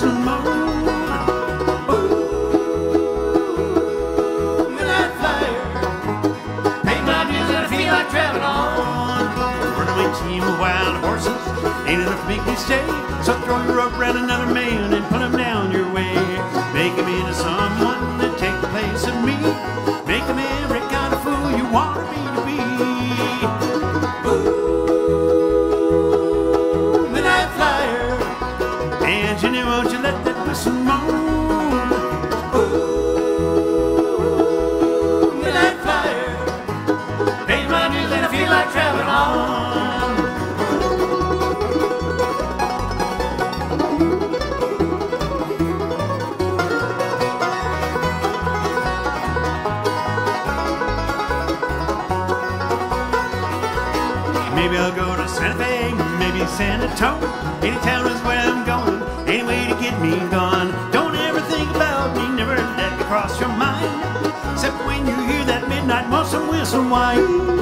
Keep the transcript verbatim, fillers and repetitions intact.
whistle and moan. Ooh, midnight flyer, paid my dues and I feel like traveling on. Runaway team of wild horses ain't enough to make me stay. So throw your rope around another man and put him down your way. Make him into someone that take the place of me. Make him every kind of fool you want me to be. Ooh, midnight flyer, Anthony, won't you let that whistle moan? Ooh, midnight flyer, pay my dues and I feel like traveling on. Maybe I'll go to Santa Fe, maybe San Antonio. Any town is where I'm going, any way to get me gone. Don't ever think about me, never let it cross your mind, except when you hear that midnight muscle whistle whine.